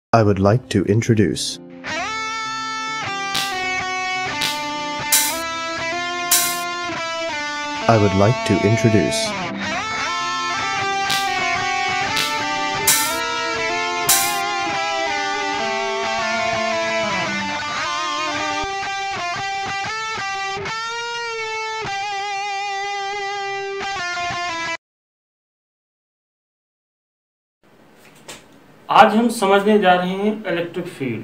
I would like to introduce. I would like to introduce. आज हम समझने जा रहे हैं इलेक्ट्रिक फील्ड।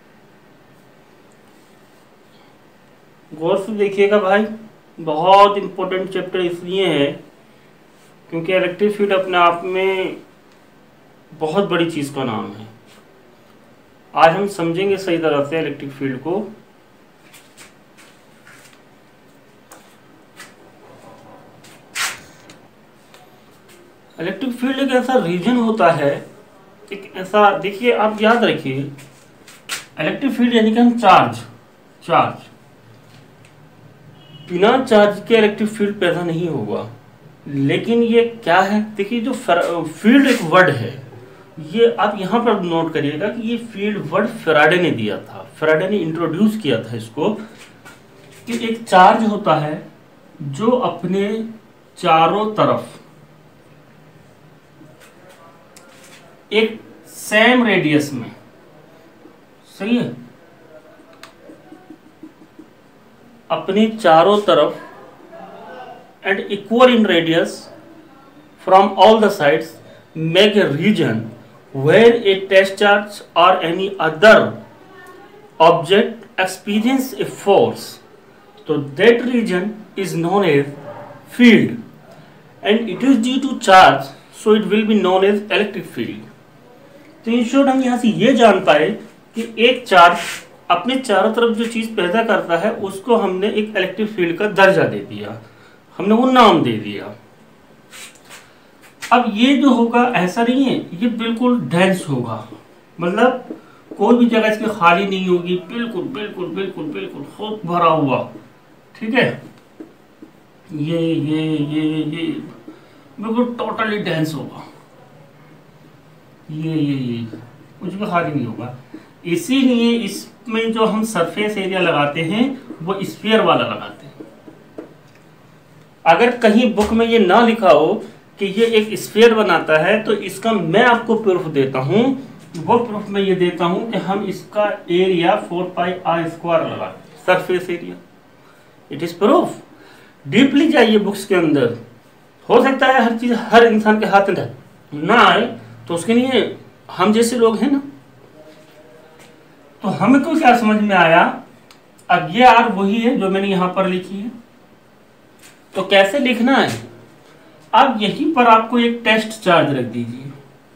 गौर से देखिएगा भाई, बहुत इम्पोर्टेंट चैप्टर इसलिए है क्योंकि इलेक्ट्रिक फील्ड अपने आप में बहुत बड़ी चीज़ का नाम है। आज हम समझेंगे सही तरह से इलेक्ट्रिक फील्ड को। इलेक्ट्रिक फील्ड एक ऐसा रीजन होता है, एक ऐसा, देखिए आप याद रखिए, इलेक्ट्रिक फील्ड यानी कि हम चार्ज बिना चार्ज के इलेक्ट्रिक फील्ड पैदा नहीं होगा। लेकिन ये क्या है, देखिए जो फील्ड एक वर्ड है, ये आप यहाँ पर नोट करिएगा कि ये फील्ड वर्ड फैराडे ने दिया था, फैराडे ने इंट्रोड्यूस किया था इसको, कि एक चार्ज होता है जो अपने चारों तरफ एक सेम रेडियस में, सही है, अपने चारों तरफ and equal in radius from all the sides make a region where a test charge और any other object experience a force, तो that region is known as field and it is due to charge, so it will be known as electric field. तो in short हम यहाँ से ये जान पाए कि एक चार्ज अपने चारों तरफ जो चीज़ पैदा करता है उसको हमने एक इलेक्ट्रिक फील्ड का दर्जा दे दिया, हमने वो नाम दे दिया। अब ये जो होगा ऐसा नहीं है, ये बिल्कुल डेंस होगा, मतलब कोई भी जगह इसकी खाली नहीं होगी, बिल्कुल बिल्कुल बिल्कुल बिल्कुल खूब भरा हुआ, ठीक है, ये बिल्कुल टोटली डेंस होगा, ये कुछ भी खाली नहीं होगा। इसीलिए इसमें जो हम सरफेस एरिया लगाते हैं वो स्फीयर वाला लगाते हैं। अगर कहीं बुक में ये ना लिखा हो कि ये एक स्फीयर बनाता है, तो इसका मैं आपको प्रूफ देता हूँ। वो प्रूफ मैं ये देता हूँ कि हम इसका एरिया 4πr² लगाते हैं, surface area. It is proof. Deeply जाइए बुक्स के अंदर, हो सकता है हर चीज हर इंसान के हाथ में ना आए, तो उसके लिए हम जैसे लोग हैं ना, तो हमें को क्या समझ में आया, अब ये आर वही है जो मैंने यहां पर लिखी है, तो कैसे लिखना है, अब यहीं पर आपको एक टेस्ट चार्ज रख दीजिए।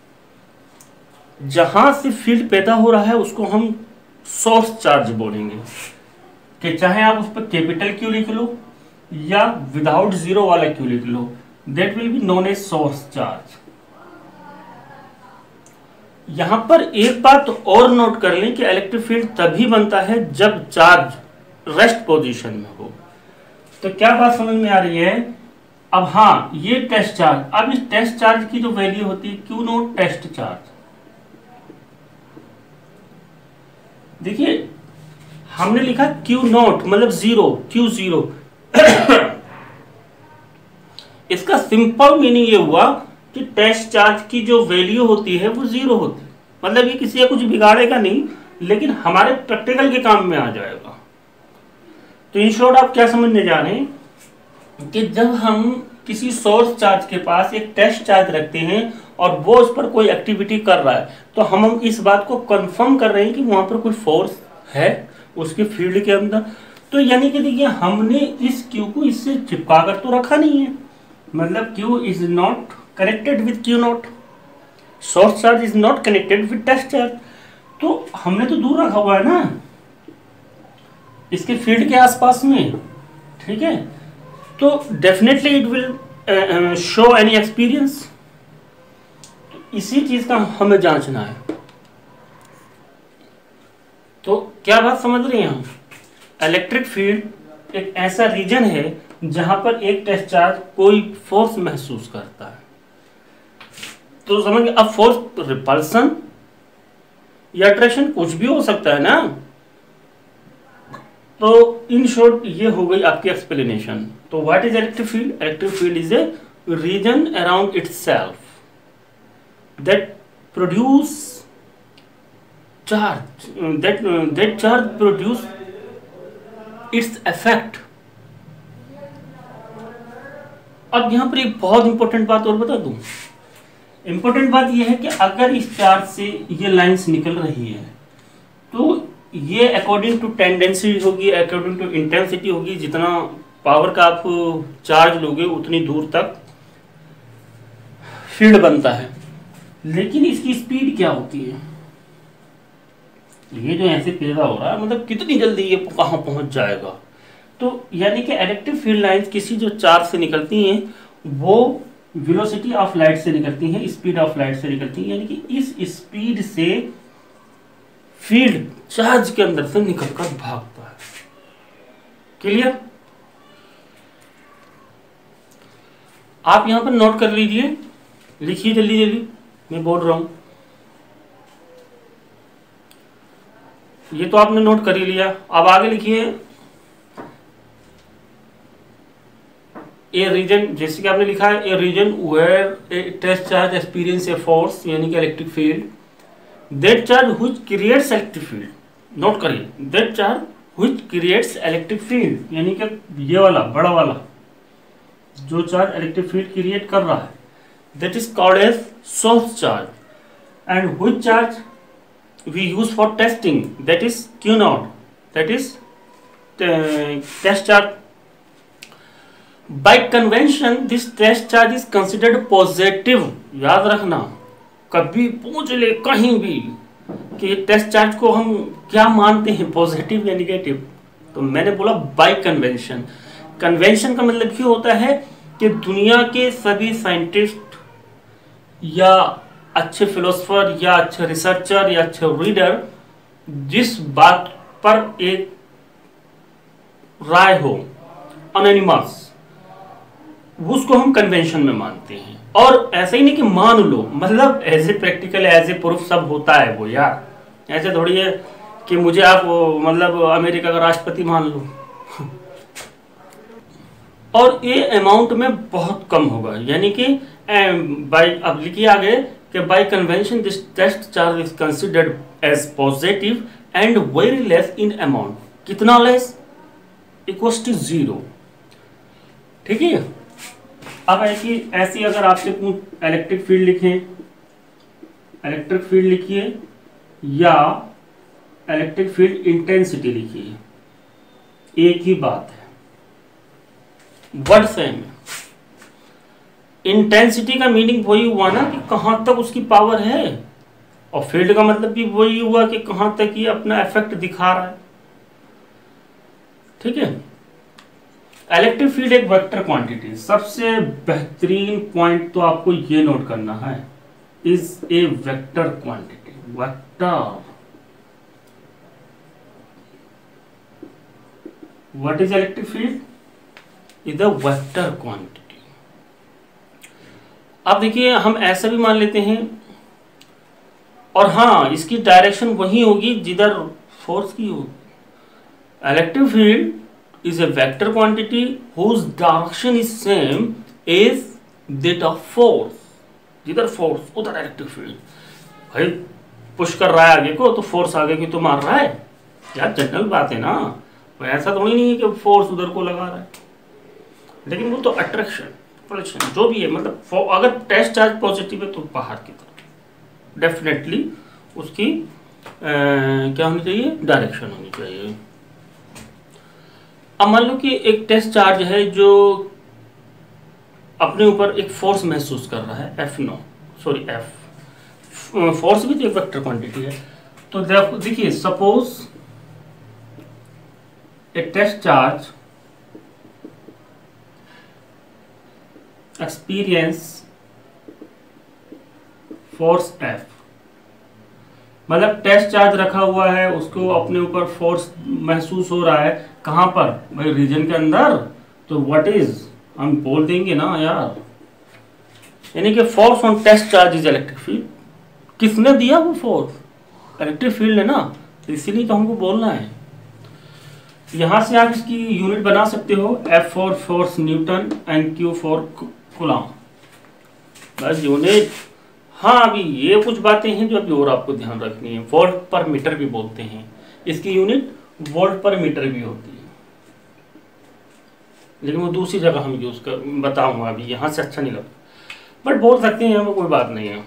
जहां से फील्ड पैदा हो रहा है उसको हम सोर्स चार्ज बोलेंगे, कि चाहे आप उस पर कैपिटल क्यू लिख लो या विदाउट जीरो वाला क्यू लिख लो, that will be known as source charge. यहां पर एक बात और नोट कर लें कि इलेक्ट्रिक फील्ड तभी बनता है जब चार्ज रेस्ट पोजीशन में हो। तो क्या बात समझ में आ रही है? अब हाँ, ये टेस्ट चार्ज, अब इस टेस्ट चार्ज की जो वैल्यू होती है क्यू नोट टेस्ट चार्ज, देखिए हमने लिखा क्यू नोट मतलब जीरो, क्यू जीरो। इसका सिंपल मीनिंग ये हुआ कि टेस्ट चार्ज की जो वैल्यू होती है वो जीरो होती है, मतलब ये किसी का कुछ बिगाड़ेगा नहीं, लेकिन हमारे प्रैक्टिकल के काम में आ जाएगा। तो इन शॉर्ट आप क्या समझने जा रहे हैं कि जब हम किसी सोर्स चार्ज के पास एक टेस्ट चार्ज रखते हैं और वो उस पर कोई एक्टिविटी कर रहा है, तो हम इस बात को कंफर्म कर रहे हैं कि वहां पर कोई फोर्स है उसके फील्ड के अंदर। तो यानी कि देखिए हमने इस क्यू को इससे चिपका कर तो रखा नहीं है, मतलब Q is not connected with Q naught, source charge is not connected with test charge, तो हमने तो दूर रखा हुआ है ना इसके फील्ड के आसपास में, ठीक है, तो definitely it will show any experience. इसी चीज का हमें जांचना है। तो क्या बात समझ रहे हैं हम? इलेक्ट्रिक फील्ड एक ऐसा रीजन है जहां पर एक टेस्ट चार्ज कोई फोर्स महसूस करता है। तो समझ, अब फोर्स रिपल्सन या अट्रैक्शन कुछ भी हो सकता है ना। तो इन शॉर्ट ये हो गई आपकी एक्सप्लेनेशन। तो what is electric field? Electric field is a region around itself that produce charge, that charge produce its effect। अब यहां पर एक बहुत इंपॉर्टेंट बात और बता दूं। इंपॉर्टेंट बात यह है कि अगर इस चार्ज से ये लाइंस निकल रही है तो ये अकॉर्डिंग टू टेंडेंसी होगी, अकॉर्डिंग टू इंटेंसिटी होगी। जितना पावर का आप चार्ज लोगे उतनी दूर तक फील्ड बनता है। लेकिन इसकी स्पीड क्या होती है? ये जो ऐसे पैदा हो रहा है, मतलब कितनी जल्दी ये कहाँ पहुंच जाएगा। तो यानी कि इलेक्ट्रिक फील्ड लाइंस किसी जो चार्ज से निकलती हैं वो वेलोसिटी ऑफ लाइट से निकलती हैं, स्पीड ऑफ लाइट से निकलती हैं। यानी कि इस स्पीड से फील्ड चार्ज के अंदर से निकलकर भागता है। क्लियर? आप यहां पर नोट कर लीजिए, लिखिए जल्दी जल्दी, मैं बोल रहा हूं। ये तो आपने नोट कर ही लिया। अब आगे लिखिए ए रीजन, जैसे कि आपने लिखा है a region where a test charge experience a force, यानी कि electric field, that charge which creates electric field. Note करिए, that charge which creates electric field, यानी कि ये वाला बड़ा वाला जो चार्ज इलेक्ट्रिक फील्ड क्रिएट कर रहा है, that is called as source charge. And which charge we use for testing, that is Q naught, that is test charge। by convention this test charge is considered positive। याद रखना, कभी पूछ ले कहीं भी कि टेस्ट चार्ज को हम क्या मानते हैं, पॉजिटिव या निगेटिव। तो मैंने बोला बाय कन्वेंशन। कन्वेंशन का मतलब ये होता है कि दुनिया के सभी साइंटिस्ट या अच्छे फिलोसफर या अच्छे रिसर्चर या अच्छे रीडर जिस बात पर एक राय हो अनोनिमस, उसको हम कन्वेंशन में मानते हैं। और ऐसे ही नहीं कि मान लो, मतलब as a practical as a proof सब होता है वो यार। ऐसे थोड़ी है कि मुझे आप मतलब अमेरिका का राष्ट्रपति मान लो और ये अमाउंट में बहुत कम होगा। यानी कि बाय, अब लिखिए आगे कि by convention this test charge is considered as positive and very less in amount. कितना लेस? Equals to 0। ठीक है। अब ऐसी अगर आपसे इलेक्ट्रिक फील्ड लिखें, इलेक्ट्रिक फील्ड लिखिए या इलेक्ट्रिक फील्ड इंटेंसिटी लिखिए, एक ही बात है, वर्ड सेम है। इंटेंसिटी का मीनिंग वही हुआ ना कि कहां तक उसकी पावर है, और फील्ड का मतलब भी वही हुआ कि कहां तक ये अपना इफेक्ट दिखा रहा है। ठीक है। इलेक्ट्रिक फील्ड एक वेक्टर क्वांटिटी। सबसे बेहतरीन पॉइंट तो आपको ये नोट करना है, is a vector quantity. Vector, what is electric field? Is a vector quantity. अब देखिए हम ऐसा भी मान लेते हैं, और हाँ इसकी डायरेक्शन वही होगी जिधर फोर्स की होगी। Electric field is a vector quantity whose direction is same as that of force। जिधर फोर्स उधर इलेक्ट्रिक फील्ड। भाई पुश कर रहा है आगे को तो फोर्स आगे की तो मार रहा है यार, जनरल बात है ना। तो ऐसा थोड़ी नहीं है कि फोर्स उधर को लगा रहा है, लेकिन वो तो अट्रैक्शन प्रोडक्शन जो भी है, मतलब अगर टेस्ट चार्ज पॉजिटिव है तो बाहर की तरफ डेफिनेटली उसकी क्या होनी चाहिए? डायरेक्शन होनी चाहिए। अब मान लो कि एक टेस्ट चार्ज है जो अपने ऊपर एक फोर्स महसूस कर रहा है, एफ फोर्स भी तो एक वेक्टर क्वांटिटी है। तो देखिए suppose a test charge experience force F, मतलब टेस्ट चार्ज रखा हुआ है, उसको अपने ऊपर फोर्स महसूस हो रहा है। कहां पर भाई? रीजन के अंदर। तो व्हाट इज, हम बोल देंगे ना यार, यानी कि force on test charge is electric field. किसने दिया वो फोर्स? इलेक्ट्रिक फील्ड है ना, तो इसीलिए तो हमको बोलना है। यहां से आप इसकी यूनिट बना सकते हो, F for force newton and Q for coulomb, बस यूनिट। हाँ अभी ये कुछ बातें हैं जो अभी और आपको ध्यान रखनी है। वोल्ट पर मीटर भी बोलते हैं, इसकी यूनिट वोल्ट पर मीटर भी होती है, लेकिन वो दूसरी जगह हम यूज कर बताऊंगा, अभी यहां से अच्छा नहीं लगता, बट बोल सकते हैं, हमें कोई बात नहीं है।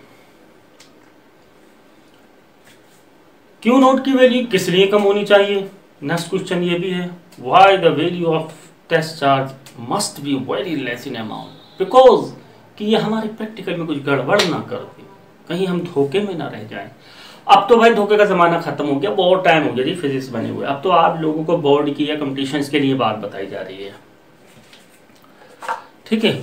क्यू नोट की वैल्यू किस लिए कम होनी चाहिए? नेक्स्ट क्वेश्चन ये भी है, why the value of test charge must be very less in amount, because कि ये हमारे प्रैक्टिकल में कुछ गड़बड़ ना कर दे, कहीं हम धोखे में ना रह जाएं। अब तो भाई धोखे का जमाना खत्म हो गया, बहुत टाइम हो गया जी फिजिक्स बने हुए, अब तो आप लोगों को बोर्ड की या कॉम्पिटिशन्स के लिए बात बताई जा रही है, ठीक है।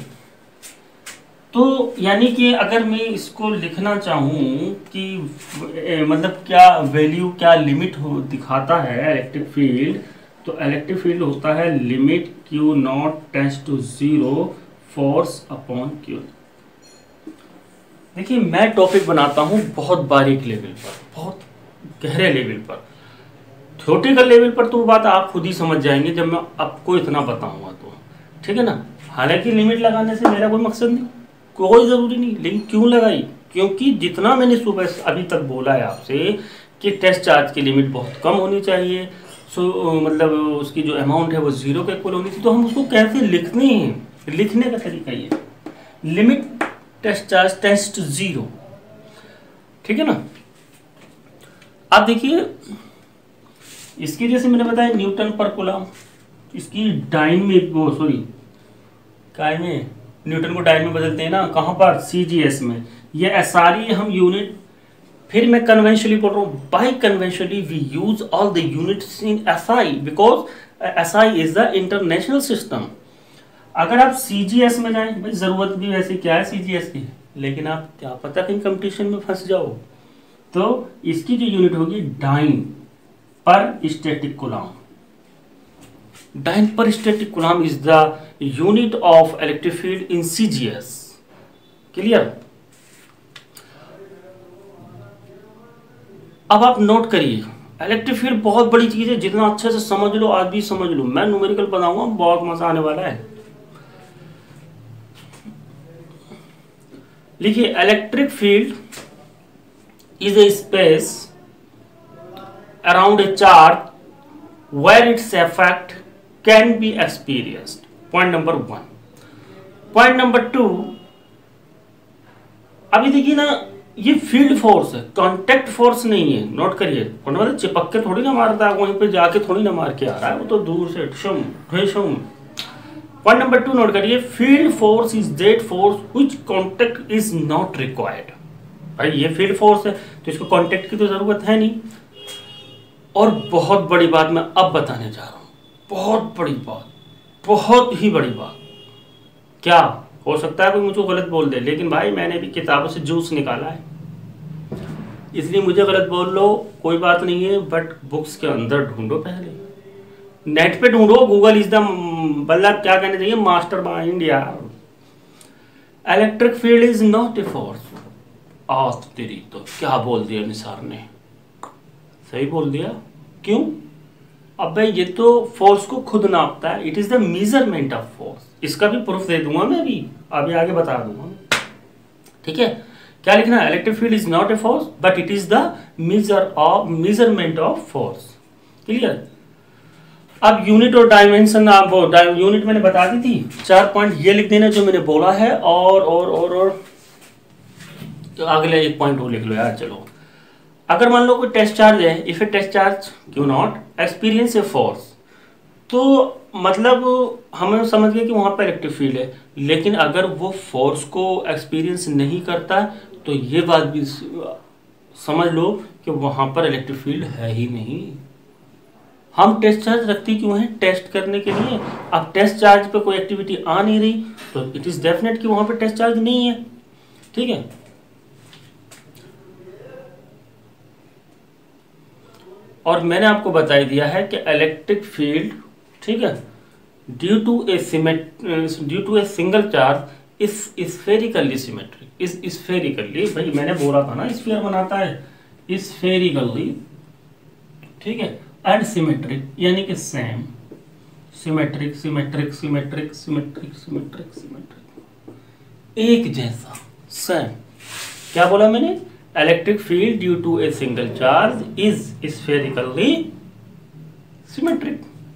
तो यानी कि अगर मैं इसको लिखना चाहूँ कि मतलब क्या वैल्यू, क्या लिमिट हो दिखाता है इलेक्ट्रिक फील्ड, तो इलेक्ट्रिक फील्ड होता है limit Q naught tends to 0 force upon Q। देखिए मैं टॉपिक बनाता हूँ बहुत बारीक लेवल पर, बहुत गहरे लेवल पर, थ्योरेटिकल लेवल पर तो वो बात आप खुद ही समझ जाएंगे जब मैं आपको इतना बताऊंगा तो, ठीक है ना। हालांकि लिमिट लगाने से मेरा कोई मकसद नहीं, कोई ज़रूरी नहीं, लेकिन क्यों लगाई? क्योंकि जितना मैंने सुबह अभी तक बोला है आपसे कि टेस्ट चार्ज की लिमिट बहुत कम होनी चाहिए, सो मतलब उसकी जो अमाउंट है वो 0 के इक्वल होनी चाहिए। तो हम उसको कैसे लिखते हैं, लिखने का तरीका ये, limit test charge tends to 0, ठीक है ना। आप देखिए इसकी जैसे मैंने बताया न्यूटन पर कूलम, इसकी डाइन में वो सॉरी काय में न्यूटन को डाइन में बदलते हैं ना, कहाँ पर? CGS में। ये SRE हम यूनिट, फिर मैं कन्वेंशनली बोल रहा हूँ, by conventionally we use all the units in SI because SI is the international system. अगर आप CGS में जाएं, भाई जरूरत भी वैसे क्या है CGS की, लेकिन आप क्या पता कहीं कंपटीशन में फंस जाओ, तो इसकी जो यूनिट होगी dyne per static coulomb. Dyne per static coulomb is the unit of electric field in CGS। Clear? अब आप नोट करिए, इलेक्ट्रिक फील्ड बहुत बड़ी चीज है, जितना अच्छे से समझ लो आज भी समझ लो, मैं न्यूमेरिकल बनाऊंगा, बहुत मजा आने वाला है। लिखिए electric field is a space around a charge where its effect can be experienced. Point number 1। Point number 2, अभी देखिए ना, ये फील्ड फोर्स है, कांटेक्ट फोर्स नहीं है, नोट करिए। मतलब चिपक के थोड़ी ना मारता है, वहीं पे जाके थोड़ी ना मार के आ रहा है, वो तो दूर से ठुम ठुम। पॉइंट नंबर 2 नोट करिए, field force is that force which contact is not required. भाई ये फील्ड फोर्स है तो इसको कांटेक्ट की तो जरूरत है नहीं। और बहुत बड़ी बात मैं अब बताने जा रहा हूं, बहुत बड़ी बात, बहुत ही बड़ी बात। क्या हो सकता है कोई मुझको गलत बोल दे, लेकिन भाई मैंने भी किताबों से जूस निकाला है, इसलिए मुझे गलत बोल लो कोई बात नहीं है, बट बुक्स के अंदर ढूंढो, पहले नेट पे ढूंढो, गूगल इज द मतलब क्या कहना चाहिए, मास्टर माइंड यार। Electric field is not a force. आज तेरी तो क्या बोल दिया निसार ने, सही बोल दिया। क्यों? अब भाई ये तो फोर्स को खुद नापता है, it is the measurement of force. इसका भी प्रूफ दे दूंगा मैं, अभी आगे बता दूंगा, ठीक है। क्या लिखना है? Electric field is not a force but it is the measurement of force. Clear? अब यूनिट और डायमेंशन, आप यूनिट मैंने बता दी थी, 4 पॉइंट ये लिख देना जो मैंने बोला है, और तो अगले एक पॉइंट वो लिख लो यार। चलो, अगर मान लो कोई टेस्ट चार्ज है, if a test charge Q naught experience a force, तो मतलब हमें समझ गए कि वहां पर इलेक्ट्रिक फील्ड है, लेकिन अगर वो फोर्स को एक्सपीरियंस नहीं करता तो ये बात भी समझ लो कि वहां पर इलेक्ट्रिक फील्ड है ही नहीं। हम टेस्ट चार्ज रखते क्यों हैं? टेस्ट करने के लिए। अब टेस्ट चार्ज पे कोई एक्टिविटी आ नहीं रही तो इट इज डेफिनेट कि वहां पर टेस्ट चार्ज नहीं है, ठीक है। और मैंने आपको बता दिया है कि इलेक्ट्रिक फील्ड, ठीक है, due to a single charge is spherically symmetric, is spherically. भाई मैंने बोला था ना स्फीयर बनाता है, स्फेरिकली, ठीक है, एंड सिमेट्रिक यानी कि same, symmetric symmetric symmetric symmetric symmetric symmetric, एक जैसा, सेम। क्या बोला मैंने? Electric field due to a single charge is spherically symmetric.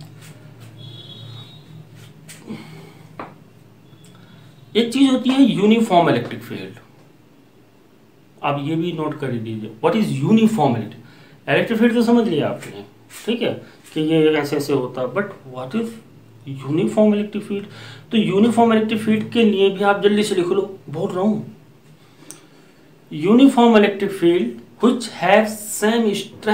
एक चीज होती है यूनिफॉर्म इलेक्ट्रिक फील्ड, आप ये भी नोट कर दीजिए, what is uniform electric field तो समझ लिया आपने, ठीक है, कि ये ऐसे ऐसे होता है, but what is uniform electric field? तो यूनिफॉर्म इलेक्ट्रिक फील्ड के लिए भी आप जल्दी से लिख लो, बोल रहा हूं, uniform electric field which have same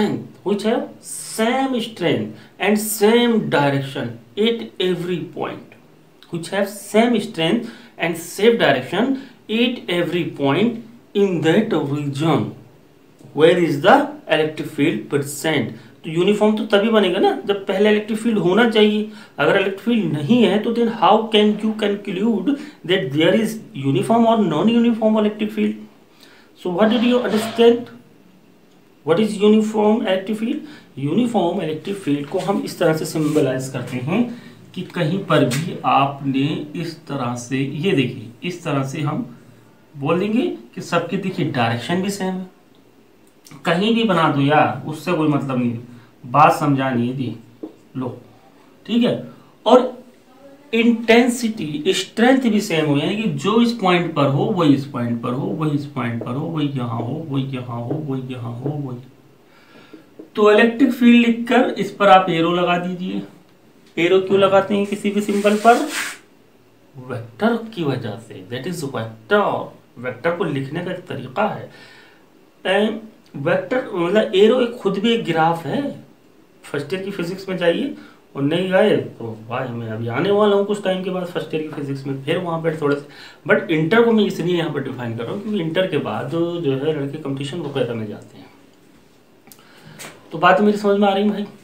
strength and same direction at every point, which have same strength and same direction at every point in that region where is the electric field present। तो uniform तो तभी बनेगा ना जब पहले electric field होना चाहिए, अगर इलेक्ट्रिक फील्ड नहीं है तो then how can you conclude that there is uniform और non uniform electric field? So what did you understand? What is uniform electric field? Uniform electric field को हम इस तरह से सिंबलाइज करते हैं कि कहीं पर भी आपने इस तरह से, ये देखिए इस तरह से हम बोल देंगे कि सबकी देखिए डायरेक्शन भी सेम है, कहीं भी बना दो यार, उससे कोई मतलब नहीं, बात समझानी है दी लो, ठीक है। और इंटेंसिटी स्ट्रेंथ भी सेम हो, यानी कि जो इस पॉइंट पर हो वही इस पॉइंट पर हो, वही इस पॉइंट पर हो, वही यहाँ हो, वही यहाँ हो, वही यहाँ हो, वही। तो इलेक्ट्रिक फील्ड लिखकर इस पर आप एरो लगा दीजिए। एरो क्यों लगाते हैं किसी भी सिंबल पर? वेक्टर की वजह से, दैट इज वेक्टर। वेक्टर को लिखने का एक तरीका है। वेक्टर मतलब एरो एक खुद भी एक ग्राफ है। फर्स्ट ईयर की फिजिक्स में जाइए और नहीं गए तो भाई मैं अभी आने वाला हूँ कुछ टाइम के बाद फर्स्ट ईयर की फिजिक्स में, फिर वहाँ पर थोड़े से, बट इंटर को मैं इसलिए यहाँ पर डिफाइन कर रहा हूँ क्योंकि इंटर के बाद जो है लड़के कंपटीशन वगैरह में जाते हैं। तो बात मेरी समझ में आ रही है भाई?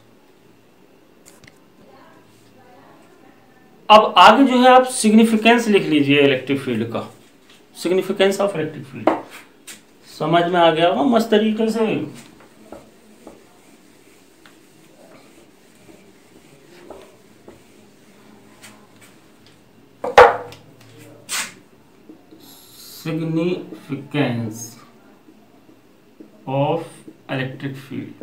अब आगे जो है आप सिग्निफिकेंस लिख लीजिए इलेक्ट्रिक फील्ड का, सिग्निफिकेंस ऑफ इलेक्ट्रिक फील्ड। समझ में आ गया होगा मस्त तरीके से? Significance of electric field.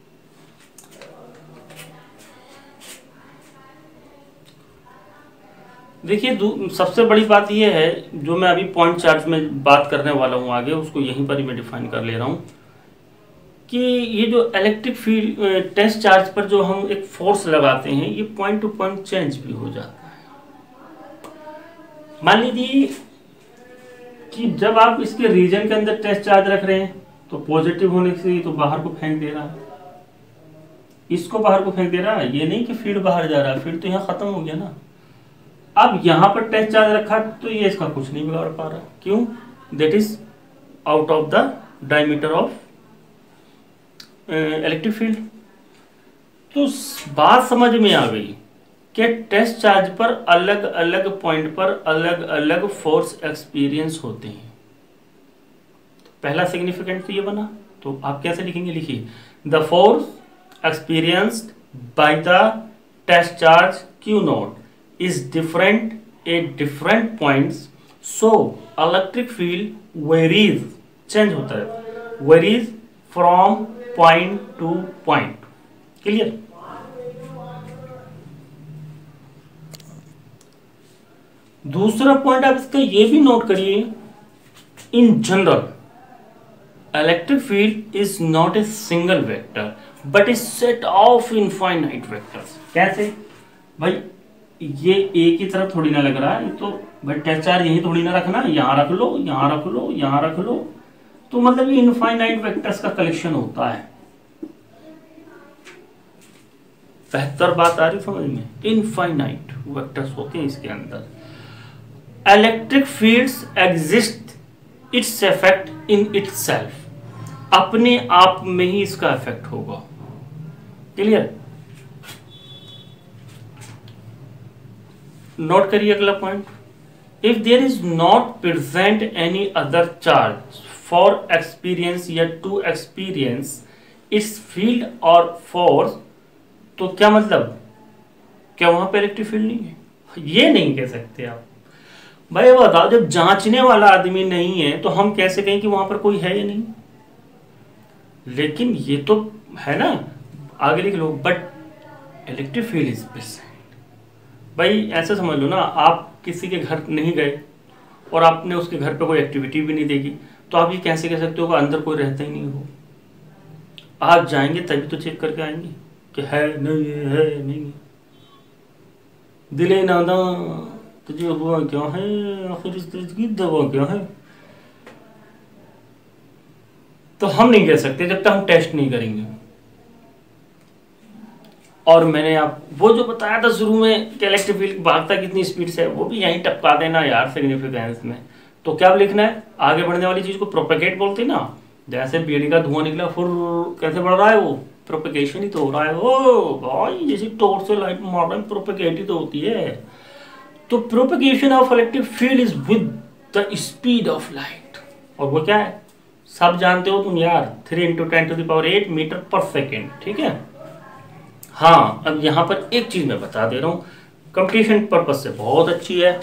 देखिए सबसे बड़ी बात यह है, जो मैं अभी पॉइंट चार्ज में बात करने वाला हूं आगे, उसको यहीं पर ही मैं डिफाइन कर ले रहा हूं कि ये जो इलेक्ट्रिक फील्ड टेस्ट चार्ज पर जो हम एक फोर्स लगाते हैं, ये पॉइंट टू पॉइंट चेंज भी हो जाता है। मान लीजिए कि जब आप इसके रीजन के अंदर टेस्ट चार्ज रख रहे हैं तो पॉजिटिव होने से तो बाहर को फेंक दे रहा है, इसको बाहर को फेंक दे रहा है, ये नहीं कि फील्ड बाहर जा रहा है, फील्ड तो यहाँ खत्म हो गया ना। अब यहाँ पर टेस्ट चार्ज रखा तो ये इसका कुछ नहीं बिगाड़ पा रहा, क्यों? That is out of the diameter of electric field. तो बात समझ में आ गई कि टेस्ट चार्ज पर अलग अलग पॉइंट पर अलग अलग फोर्स एक्सपीरियंस होते हैं। पहला सिग्निफिकेंट तो ये बना, तो आप कैसे लिखेंगे? लिखिए the force experienced by the test charge Q naught is different at different points, so electric field varies, change होता है, varies from point to point। Clear? दूसरा पॉइंट आप इसका ये भी नोट करिए, in general electric field is not a single vector but a set of infinite vectors. कैसे भाई? ये एक ही तरफ थोड़ी ना लग रहा है, तो भाई टेस्ट चार्ज यही थोड़ी ना रखना, यहाँ रख लो, यहाँ रख लो, यहाँ रख लो, तो मतलब ये इनफाइनाइट वेक्टर्स का कलेक्शन होता है। बेहतर बात आ रही समझ में? इनफाइनाइट वेक्टर्स होते हैं इसके अंदर। Electric fields exist its effect in itself, अपने आप में ही इसका इफेक्ट होगा। क्लियर? नोट करिए अगला point, if there is not present any other charge for experience या टू एक्सपीरियंस इट्स फील्ड और फोर्स, तो क्या मतलब, क्या वहां पे इलेक्ट्रिक फील्ड नहीं है? ये नहीं कह सकते आप। भाई बताओ, जब जांचने वाला आदमी नहीं है तो हम कैसे कहें कि वहां पर कोई है या नहीं? लेकिन ये तो है ना, आगे लिख लो, but electric field is present. भाई ऐसे समझ लो ना, आप किसी के घर नहीं गए और आपने उसके घर पे कोई एक्टिविटी भी नहीं देखी, तो आप ये कैसे कह सकते हो कि अंदर कोई रहता ही नहीं हो? आप जाएंगे तभी तो चेक करके आएंगे कि है नहीं है नहीं। दिले नादा तुझे हुआ क्या है, आखिर इस दर्द की दवा क्या है? तो हम नहीं कह सकते जब तक हम टेस्ट नहीं करेंगे। और मैंने आप वो जो बताया था शुरू में कि इलेक्ट्रिक फील्ड भागता कितनी स्पीड से है, वो भी यहीं टपका देना यार सिग्निफिकेंस में। तो क्या लिखना है, आगे बढ़ने वाली चीज को प्रोपेगेट बोलते हैं ना, जैसे बीड़ी का धुआं निकला फिर कैसे बढ़ रहा है, वो प्रोपेगेशन ही तो हो रहा है। ओ भाई, जैसे टॉर्च से लाइट मार रहे हैं, प्रोपेगेट ही तो होती है। तो propagation of electric field is with the speed of light, और वो क्या है सब जानते हो तुम यार, 3 × 10⁸ मीटर पर सेकेंड, ठीक है। हाँ, अब यहां पर एक चीज मैं बता दे रहा हूं, कंपटीशन पर्पज से बहुत अच्छी है।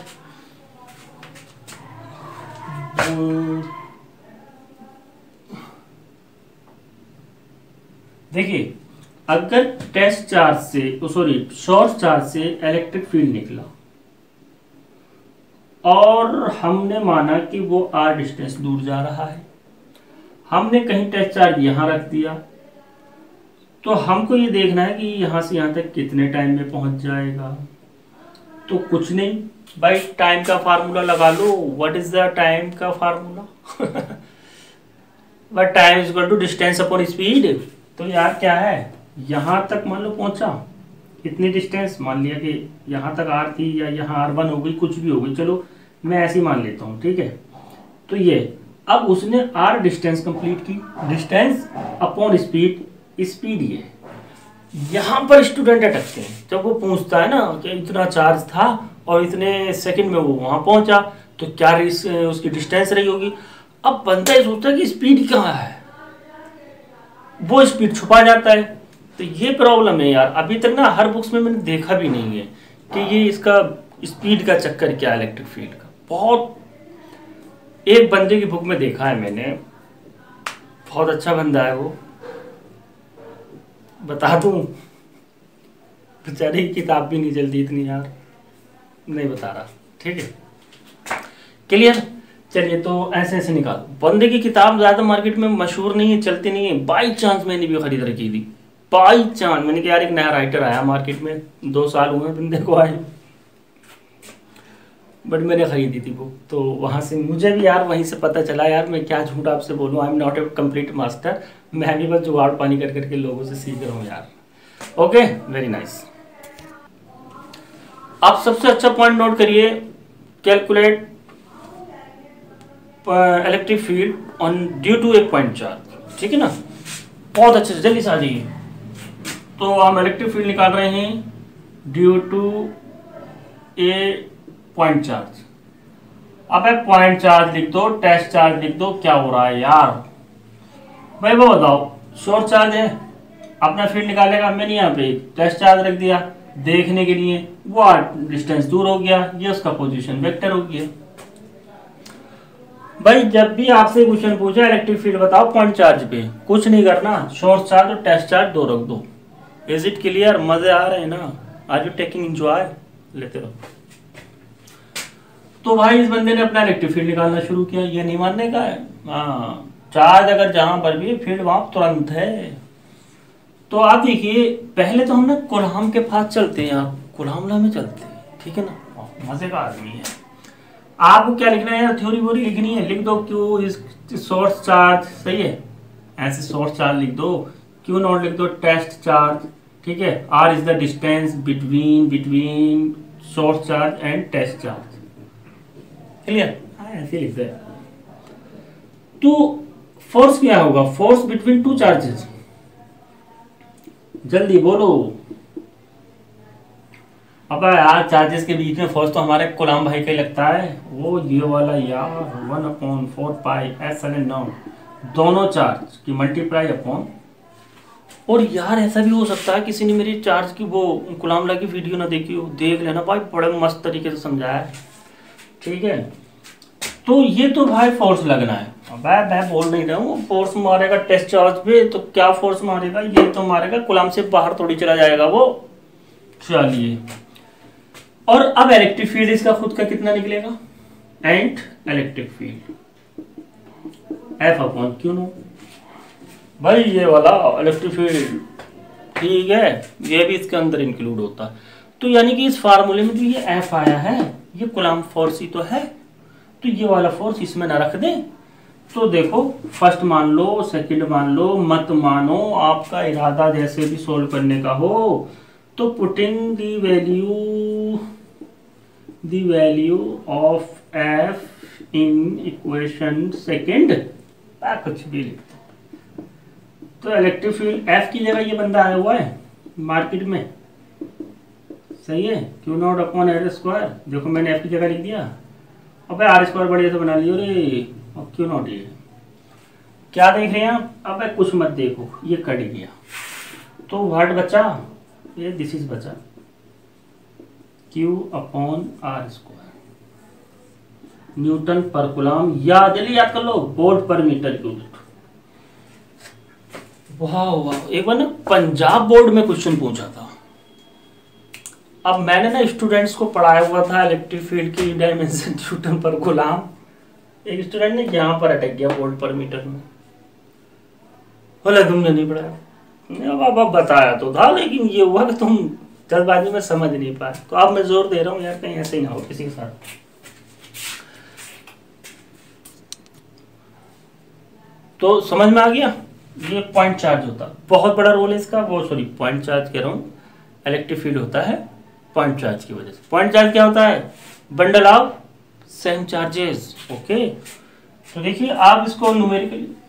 देखिए, अगर टेस्ट चार्ज से शॉर्ट चार्ज से इलेक्ट्रिक फील्ड निकला और हमने माना कि वो r डिस्टेंस दूर जा रहा है, हमने कहीं टेस्ट चार्ज यहां रख दिया, तो हमको ये देखना है कि यहां से यहां तक कितने टाइम में पहुंच जाएगा। तो कुछ नहीं भाई, टाइम का फार्मूला लगा लो। व्हाट इज द टाइम का formula? But time is equal to distance upon speed. तो यार क्या है, यहां तक मान लो पहुंचा, इतनी डिस्टेंस मान लिया कि यहां तक r थी या यहाँ r1 हो गई, कुछ भी हो गई, चलो मैं ऐसे ही मान लेता हूं, ठीक है। तो ये अब उसने r डिस्टेंस कंप्लीट की, डिस्टेंस अपॉन स्पीड, स्पीड ये यहां पर स्टूडेंट अटकते हैं जब वो पूछता है ना कि इतना चार्ज था और इतने सेकंड में वो वहां पहुंचा, तो क्या उसकी डिस्टेंस रही होगी। अब बंदा ये सोचता है कि स्पीड कहाँ है, वो स्पीड छुपा जाता है। तो ये प्रॉब्लम है यार, अभी तक ना हर बुक्स में मैंने देखा भी नहीं है कि ये इसका स्पीड का चक्कर क्या है इलेक्ट्रिक फील्ड का। बहुत एक बंदे की बुक में देखा है मैंने, बहुत अच्छा बंदा है वो, बता दूं बेचारे की किताब भी नहीं चलती इतनी यार, नहीं बता रहा, ठीक है क्लियर। चलिए, तो ऐसे ऐसे निकाल, बंदे की किताब ज्यादा मार्केट में मशहूर नहीं है, चलती नहीं है, बाई चांस मैंने भी खरीद रखी थी, बाई चांस मैंने कहा यार एक नया राइटर आया मार्केट में, 2 साल हुए बंदे को आए, बट मैंने खरीदी थी बुक। तो वहां से मुझे भी यार वहीं से पता चला यार, मैं क्या झूठ आपसे बोलूं, I am not a complete master, मैं भी बस जुगाड़ पानी कर करके लोगों से सीख रहा हूँ यार। Okay, very nice. आप सबसे अच्छा पॉइंट नोट करिए, calculate electric field on due to a point charge, ठीक है ना। बहुत अच्छे से जल्दी से आ जाइए। तो हम इलेक्ट्रिक फील्ड निकाल रहे हैं due to a point charge. अब पॉइंट चार्ज लिख दो, टेस्ट चार्ज लिख दो, क्या हो रहा है यार भाई वो बताओ। शॉर्ट चार्ज है, अपना फील्ड निकालेगा, मैंने यहाँ पे टेस्ट चार्ज रख दिया देखने के लिए, वो डिस्टेंस दूर हो गया, ये उसका पोजीशन वेक्टर हो गया। भाई जब भी आपसे क्वेश्चन पूछा इलेक्ट्रिक फील्ड बताओ पॉइंट चार्ज पे, कुछ नहीं करना, शॉर्ट चार्ज और टेस्ट चार्ज 2 रख दो। Is it clear? मजे आ रहे हैं ना? Are you taking enjoy? लेते रहो। तो भाई इस बंदे ने अपना इलेक्ट्रिक फील्ड निकालना शुरू किया, ये नहीं मानने का है। हाँ, चार्ज अगर जहां पर भी फील्ड वहां तुरंत है। तो आप देखिए, पहले तो हम ना कोलॉम के पास चलते हैं, आप कोलॉम में चलते हैं, ठीक है ना, मजे का आदमी है। आपको क्या लिखना है, थ्योरी वोरी लिखनी है, लिख दो क्यू इज सोर्स चार्ज, सही है, ऐसे सोर्स चार्ज लिख दो, क्यू नॉट लिख दो टेस्ट चार्ज, ठीक है, R is the distance between source charge and test charge, clear. ऐसे लिख दे। तो फोर्स क्या होगा, फोर्स बिटवीन 2 चार्जेस, जल्दी बोलो। अब यार चार्जेस के बीच में फोर्स तो हमारे गुलाम भाई का ही लगता है, वो ये वाला यार 1/4 पाई एस एन नॉट, दोनों चार्ज की मल्टीप्लाई अपॉन। और यार ऐसा भी हो सकता है किसी ने मेरी चार्ज की वो गुलाम ला की वीडियो ना देखी हो, देख लेना भाई, बड़े मस्त तरीके से समझाया है। ठीक है, तो ये तो भाई फोर्स लगना है। मैं बोल नहीं रहा हूँ फोर्स मारेगा टेस्ट चार्ज पे, तो क्या फोर्स मारेगा, ये तो मारेगा गुलाम से बाहर थोड़ी चला जाएगा वो। चलिए, और अब इलेक्ट्रिक फील्ड इसका खुद का कितना निकलेगा, and electric field F upon Q naught. भाई ये वाला इलेक्ट्रिक फील्ड, ठीक है, ये भी इसके अंदर इंक्लूड होता है। तो यानी कि इस फार्मूले में जो ये एफ आया है, ये कूलम्ब फोर्स ही तो है, तो ये वाला फोर्स इसमें ना रख दें। तो देखो, फर्स्ट मान लो, सेकंड मान लो, मत मानो, आपका इरादा जैसे भी सोल्व करने का हो, तो putting the value of F in equation second, कुछ भी लिख दो। तो इलेक्ट्रिक फील्ड एफ की जगह ये बंदा आया हुआ है मार्केट में, सही है, Q naught upon R square. देखो मैंने एफ की जगह लिख दिया, अबे आर स्क्वायर बढ़िया से बना लियो रे, और क्यू नॉट ये क्या देख रहे हैं आप, अबे कुछ मत देखो, ये कट गया, तो व्हाट बचा, ये दिस इज बचा Q upon R square, newton पर कूलम्ब। जल्दी याद कर लो, वोल्ट पर मीटर क्यूब। वाह वाह, एक बार ना पंजाब बोर्ड में क्वेश्चन पूछा था। अब मैंने ना स्टूडेंट्स को पढ़ाया हुआ था इलेक्ट्रिक फील्ड की डायमेंशन न्यूटन पर कूलम्ब, एक स्टूडेंट ने यहाँ पर अटक गया वोल्ट पर मीटर में, बोला तुमने नहीं पढ़ाया। बाबा बताया तो था, लेकिन ये हुआ कि तुम जल्दबाजी में समझ नहीं पाए। तो अब मैं जोर दे रहा हूँ यार, कहीं ऐसे ही ना हो किसी के साथ। तो समझ में आ गया, ये पॉइंट चार्ज होता है, बहुत बड़ा रोल है इसका, वो सॉरी पॉइंट चार्ज कह रहा हूँ, इलेक्ट्रिक फील्ड होता है पॉइंट चार्ज की वजह से। पॉइंट चार्ज क्या होता है, bundle of same charges. Okay, तो देखिए आप इसको न्यूमेरिकली